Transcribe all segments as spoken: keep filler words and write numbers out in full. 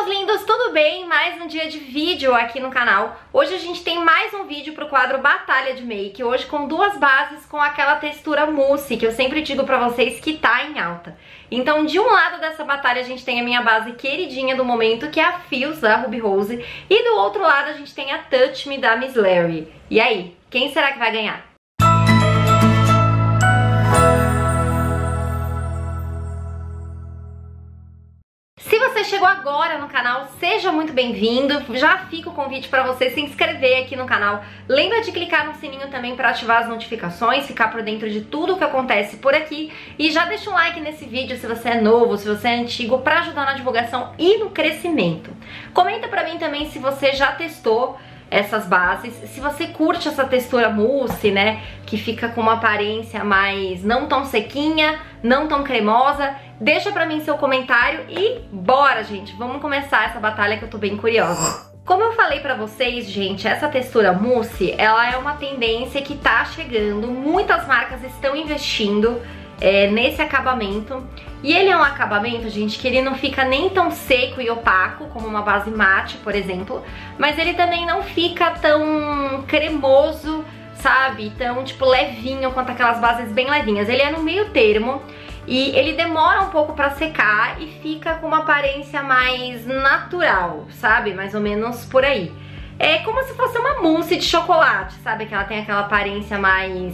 meus lindos, tudo bem? Mais um dia de vídeo aqui no canal. Hoje a gente tem mais um vídeo pro quadro Batalha de Make. Hoje com duas bases com aquela textura mousse, que eu sempre digo pra vocês que tá em alta. Então de um lado dessa batalha a gente tem a minha base queridinha do momento, que é a Feels da Ruby Rose. E do outro lado a gente tem a Touch Me da Miss Larry. E aí, quem será que vai ganhar? Se você chegou agora no canal, seja muito bem-vindo. Já fica o convite para você se inscrever aqui no canal. Lembra de clicar no sininho também para ativar as notificações, ficar por dentro de tudo o que acontece por aqui. E já deixa um like nesse vídeo se você é novo, se você é antigo, para ajudar na divulgação e no crescimento. Comenta para mim também se você já testou essas bases, se você curte essa textura mousse, né, que fica com uma aparência mais não tão sequinha, não tão cremosa. Deixa pra mim seu comentário e bora, gente, vamos começar essa batalha que eu tô bem curiosa. Como eu falei pra vocês, gente, essa textura mousse, ela é uma tendência que tá chegando, muitas marcas estão investindo é, nesse acabamento. E ele é um acabamento, gente, que ele não fica nem tão seco e opaco como uma base mate, por exemplo, mas ele também não fica tão cremoso, sabe, tão tipo levinho quanto aquelas bases bem levinhas. Ele é no meio termo e ele demora um pouco pra secar e fica com uma aparência mais natural, sabe, mais ou menos por aí. É como se fosse uma mousse de chocolate, sabe, que ela tem aquela aparência mais...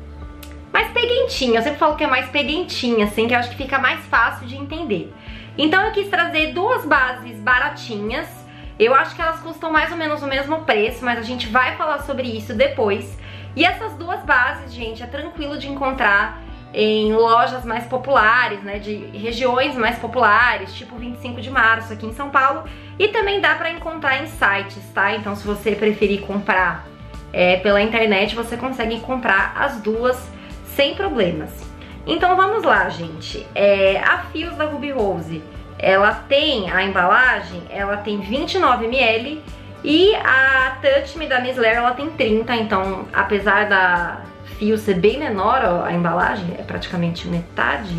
mais peguentinha. Eu sempre falo que é mais peguentinha, assim, que eu acho que fica mais fácil de entender. Então eu quis trazer duas bases baratinhas. Eu acho que elas custam mais ou menos o mesmo preço, mas a gente vai falar sobre isso depois. E essas duas bases, gente, é tranquilo de encontrar em lojas mais populares, né, de regiões mais populares, tipo vinte e cinco de março aqui em São Paulo. E também dá pra encontrar em sites, tá? Então se você preferir comprar é, pela internet, você consegue comprar as duas sem problemas. Então vamos lá, gente. É, a Feels da Ruby Rose, ela tem a embalagem, ela tem vinte e nove mililitros e a Touch Me da Miss Larry ela tem trinta, então apesar da Feels ser bem menor, ó, a embalagem é praticamente metade,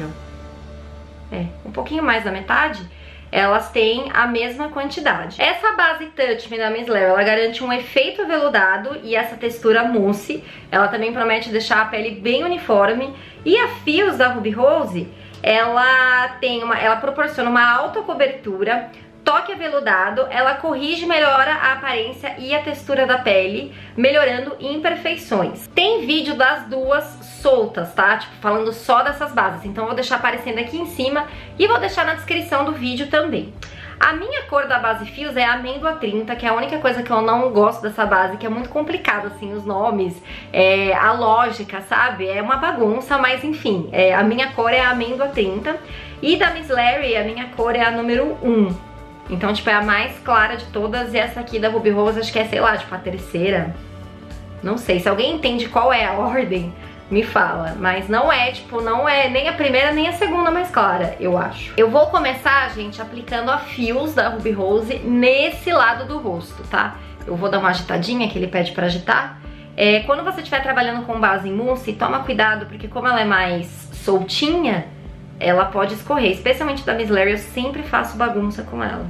ó. É, um pouquinho mais da metade. Elas têm a mesma quantidade. Essa base Touch Me da Miss Larry, ela garante um efeito aveludado e essa textura mousse. Ela também promete deixar a pele bem uniforme. E a Feels da Ruby Rose, ela tem uma, ela proporciona uma alta cobertura, toque aveludado, ela corrige e melhora a aparência e a textura da pele, melhorando imperfeições. Tem vídeo das duas soltas, tá? Tipo, falando só dessas bases. Então eu vou deixar aparecendo aqui em cima e vou deixar na descrição do vídeo também. A minha cor da base Feels é amêndoa trinta, que é a única coisa que eu não gosto dessa base, que é muito complicado, assim, os nomes, é, a lógica, sabe? É uma bagunça, mas enfim, é, a minha cor é a amêndoa trinta. E da Miss Larry, a minha cor é a número um. Então, tipo, é a mais clara de todas. E essa aqui da Ruby Rose, acho que é, sei lá, tipo, a terceira. Não sei, se alguém entende qual é a ordem, me fala. Mas não é, tipo, não é nem a primeira nem a segunda mais clara, eu acho. Eu vou começar, gente, aplicando a Feels da Ruby Rose nesse lado do rosto, tá? Eu vou dar uma agitadinha, que ele pede pra agitar. É, quando você estiver trabalhando com base em mousse, toma cuidado, porque como ela é mais soltinha, ela pode escorrer. Especialmente da Miss Larry, eu sempre faço bagunça com ela.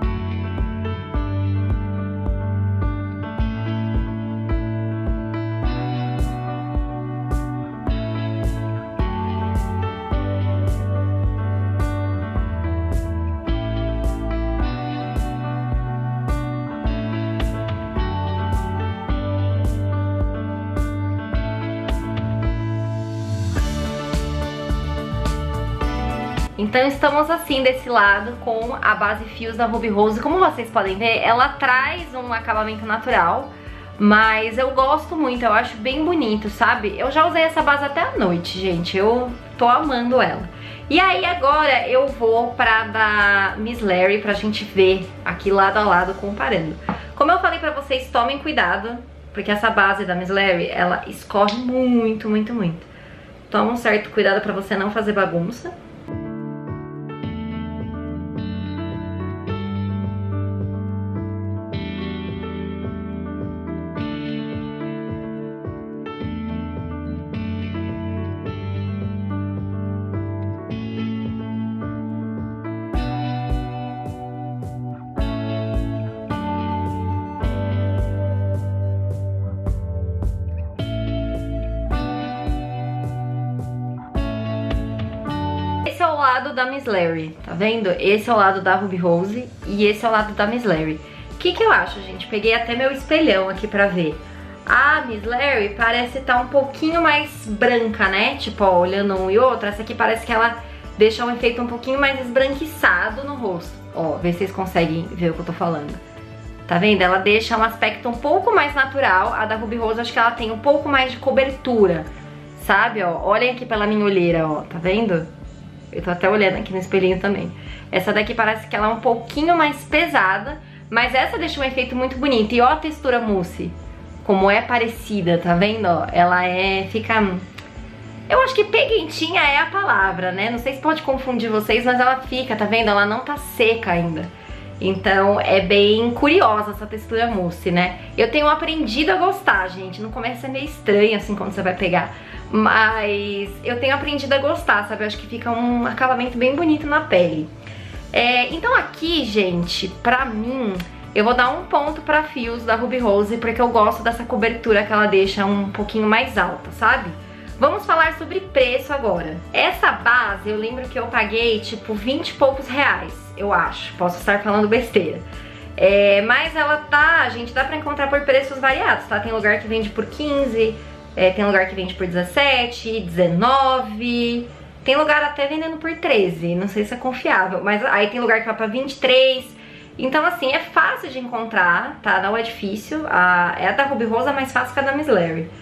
Então estamos assim desse lado com a base Feels da Ruby Rose. Como vocês podem ver, ela traz um acabamento natural, mas eu gosto muito, eu acho bem bonito, sabe? Eu já usei essa base até à noite, gente, eu tô amando ela. E aí agora eu vou pra da Miss Larry pra gente ver aqui lado a lado comparando. Como eu falei pra vocês, tomem cuidado, porque essa base da Miss Larry, ela escorre muito, muito, muito. Toma um certo cuidado pra você não fazer bagunça. lado da Miss Larry, tá vendo? Esse é o lado da Ruby Rose e esse é o lado da Miss Larry. O que que eu acho, gente? Peguei até meu espelhão aqui pra ver. A Miss Larry parece estar um pouquinho mais branca, né? Tipo, ó, olhando um e outro, essa aqui parece que ela deixa um efeito um pouquinho mais esbranquiçado no rosto. Ó, vê se vocês conseguem ver o que eu tô falando. Tá vendo? Ela deixa um aspecto um pouco mais natural. A da Ruby Rose, acho que ela tem um pouco mais de cobertura, sabe? Ó, olhem aqui pela minha olheira, ó, tá vendo? Eu tô até olhando aqui no espelhinho também. Essa daqui parece que ela é um pouquinho mais pesada, mas essa deixa um efeito muito bonito. E ó a textura mousse, como é parecida, tá vendo? Ó, ela é... fica... eu acho que peguentinha é a palavra, né? Não sei se pode confundir vocês, mas ela fica, tá vendo? Ela não tá seca ainda. Então é bem curiosa essa textura mousse, né? Eu tenho aprendido a gostar, gente. No começo é meio estranho, assim, quando você vai pegar. Mas eu tenho aprendido a gostar, sabe? Eu acho que fica um acabamento bem bonito na pele. É, então aqui, gente, pra mim, eu vou dar um ponto pra fios da Ruby Rose, porque eu gosto dessa cobertura que ela deixa um pouquinho mais alta, sabe? Vamos falar sobre preço agora. Essa base, eu lembro que eu paguei, tipo, vinte e poucos reais, eu acho. Posso estar falando besteira. É, mas ela tá, gente, dá pra encontrar por preços variados, tá? Tem lugar que vende por quinze, é, tem lugar que vende por dezessete, dezenove... Tem lugar até vendendo por treze, não sei se é confiável. Mas aí tem lugar que vai pra vinte e três... Então, assim, é fácil de encontrar, tá? Não é difícil. A, é a da Ruby Rose é mais fácil que a da Miss Larry.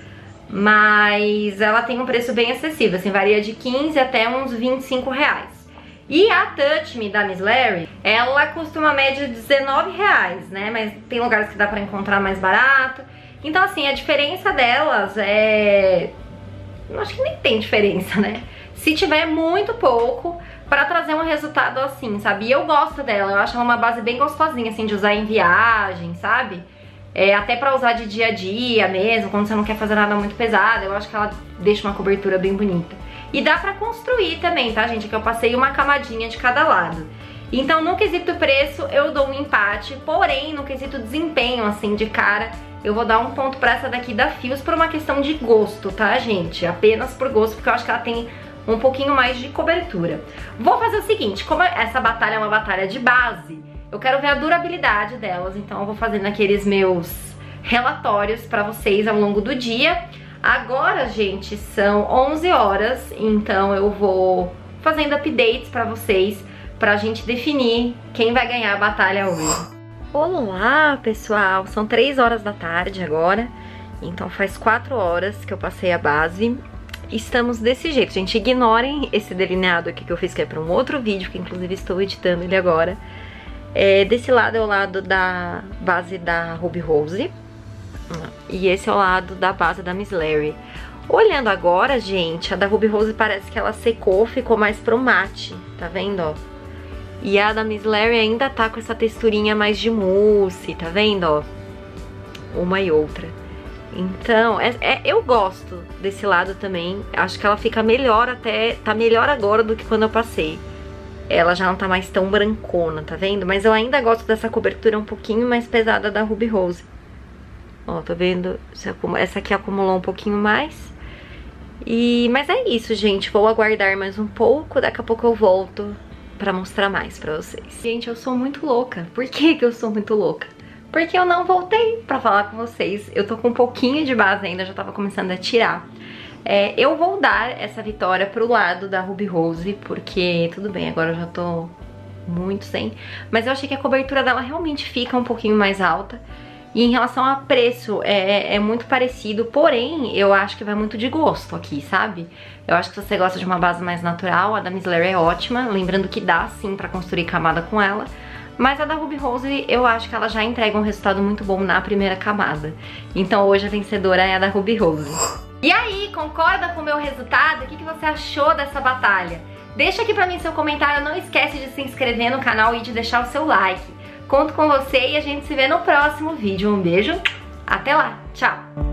Mas ela tem um preço bem acessível, assim, varia de quinze até uns vinte e cinco reais. E a Touch Me da Miss Larry, ela custa uma média de dezenove reais, né? Mas tem lugares que dá pra encontrar mais barato. Então, assim, a diferença delas é... eu acho que nem tem diferença, né? Se tiver muito pouco, pra trazer um resultado assim, sabe? E eu gosto dela, eu acho ela uma base bem gostosinha, assim, de usar em viagem, sabe? É, até pra usar de dia a dia mesmo, quando você não quer fazer nada muito pesado, eu acho que ela deixa uma cobertura bem bonita. E dá pra construir também, tá, gente? Que eu passei uma camadinha de cada lado. Então, no quesito preço, eu dou um empate, porém, no quesito desempenho, assim, de cara, eu vou dar um ponto pra essa daqui da Fios por uma questão de gosto, tá, gente? Apenas por gosto, porque eu acho que ela tem um pouquinho mais de cobertura. Vou fazer o seguinte, como essa batalha é uma batalha de base, eu quero ver a durabilidade delas, então eu vou fazendo aqueles meus relatórios pra vocês ao longo do dia. Agora, gente, são onze horas, então eu vou fazendo updates pra vocês, pra gente definir quem vai ganhar a batalha hoje. Olá, pessoal! São três horas da tarde agora, então faz quatro horas que eu passei a base. Estamos desse jeito, gente. Ignorem esse delineado aqui que eu fiz, que é pra um outro vídeo, que inclusive estou editando ele agora. É, desse lado é o lado da base da Ruby Rose. E esse é o lado da base da Miss Larry. Olhando agora, gente, a da Ruby Rose parece que ela secou, ficou mais pro mate, tá vendo, ó? E a da Miss Larry ainda tá com essa texturinha mais de mousse, tá vendo, ó? Uma e outra. Então, é, é, eu gosto desse lado também. Acho que ela fica melhor até... tá melhor agora do que quando eu passei. Ela já não tá mais tão brancona, tá vendo? Mas eu ainda gosto dessa cobertura um pouquinho mais pesada da Ruby Rose. Ó, tô vendo? Essa aqui acumulou um pouquinho mais. E, mas é isso, gente. Vou aguardar mais um pouco. Daqui a pouco eu volto pra mostrar mais pra vocês. Gente, eu sou muito louca. Por que que eu sou muito louca? Porque eu não voltei pra falar com vocês. Eu tô com um pouquinho de base ainda, já tava começando a tirar. É, eu vou dar essa vitória pro lado da Ruby Rose, porque tudo bem, agora eu já tô muito sem. Mas eu achei que a cobertura dela realmente fica um pouquinho mais alta. E em relação a preço, é, é muito parecido, porém, eu acho que vai muito de gosto aqui, sabe? Eu acho que se você gosta de uma base mais natural, a da Miss Larry é ótima, lembrando que dá sim pra construir camada com ela. Mas a da Ruby Rose, eu acho que ela já entrega um resultado muito bom na primeira camada. Então hoje a vencedora é a da Ruby Rose. E aí, concorda com o meu resultado? O que que você achou dessa batalha? Deixa aqui pra mim seu comentário, não esquece de se inscrever no canal e de deixar o seu like. Conto com você e a gente se vê no próximo vídeo. Um beijo, até lá, tchau!